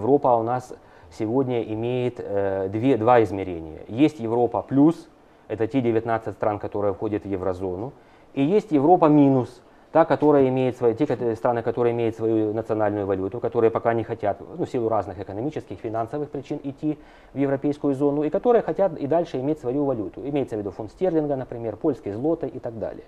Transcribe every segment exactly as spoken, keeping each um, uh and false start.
Европа у нас сегодня имеет э, две, два измерения. Есть Европа плюс, это те девятнадцать стран, которые входят в еврозону, и есть Европа минус, та, которая имеет свои, те страны, которые имеют свою национальную валюту, которые пока не хотят, ну, в силу разных экономических, финансовых причин, идти в европейскую зону, и которые хотят и дальше иметь свою валюту. Имеется в виду фунт стерлинга, например, польский злоты и так далее.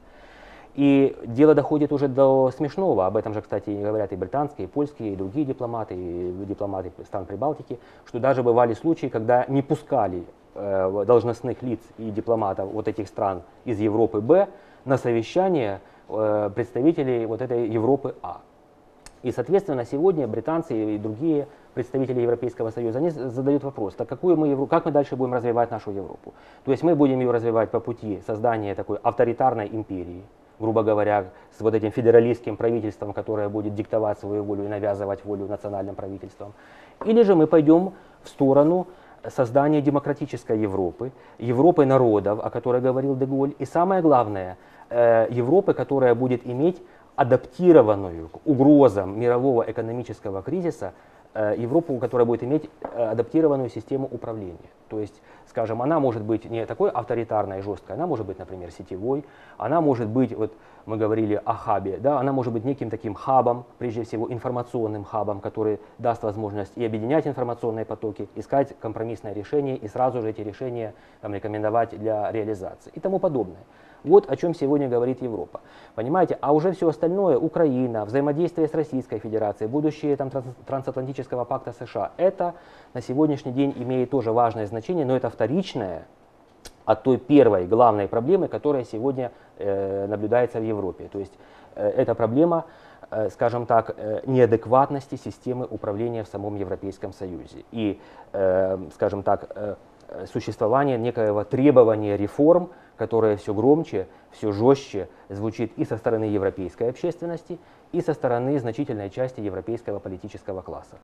И дело доходит уже до смешного, об этом же, кстати, говорят и британские, и польские, и другие дипломаты, и дипломаты стран Прибалтики, что даже бывали случаи, когда не пускали э, должностных лиц и дипломатов вот этих стран из Европы Б на совещание э, представителей вот этой Европы А. И, соответственно, сегодня британцы и другие представители Европейского Союза, они задают вопрос, так какую мы, как мы дальше будем развивать нашу Европу? То есть мы будем ее развивать по пути создания такой авторитарной империи, грубо говоря, с вот этим федералистским правительством, которое будет диктовать свою волю и навязывать волю национальным правительствам. Или же мы пойдем в сторону создания демократической Европы, Европы народов, о которой говорил де Голль, и самое главное, Европы, которая будет иметь адаптированную к угрозам мирового экономического кризиса, Европу, которая будет иметь адаптированную систему управления. То есть, скажем, она может быть не такой авторитарной и жесткой, она может быть, например, сетевой, она может быть, вот мы говорили о хабе, да, она может быть неким таким хабом, прежде всего информационным хабом, который даст возможность и объединять информационные потоки, искать компромиссное решение и сразу же эти решения там, рекомендовать для реализации и тому подобное. Вот о чем сегодня говорит Европа. Понимаете, а уже все остальное, Украина, взаимодействие с Российской Федерацией, будущее там, трансатлантического пакта США, это на сегодняшний день имеет тоже важное значение, но это вторичное от той первой главной проблемы, которая сегодня э, наблюдается в Европе. То есть э, это проблема, э, скажем так, э, неадекватности системы управления в самом Европейском Союзе. И, э, скажем так, э, существование некоего требования реформ, которое все громче, все жестче звучит и со стороны европейской общественности, и со стороны значительной части европейского политического класса.